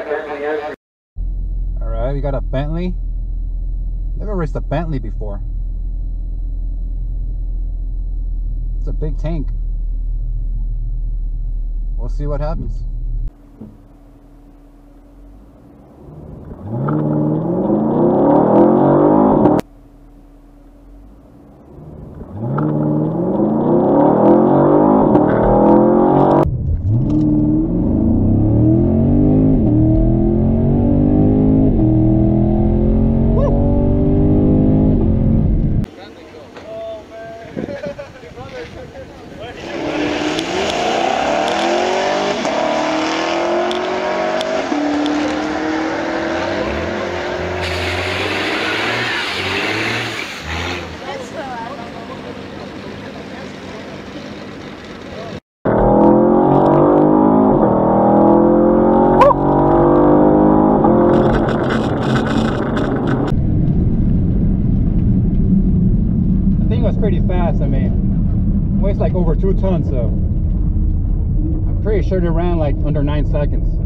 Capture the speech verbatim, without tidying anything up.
Alright, we got a Bentley. Never raced a Bentley before. It's a big tank. We'll see what happens. Pretty fast. I mean, weighs like over two tons, so I'm pretty sure they ran like under nine seconds.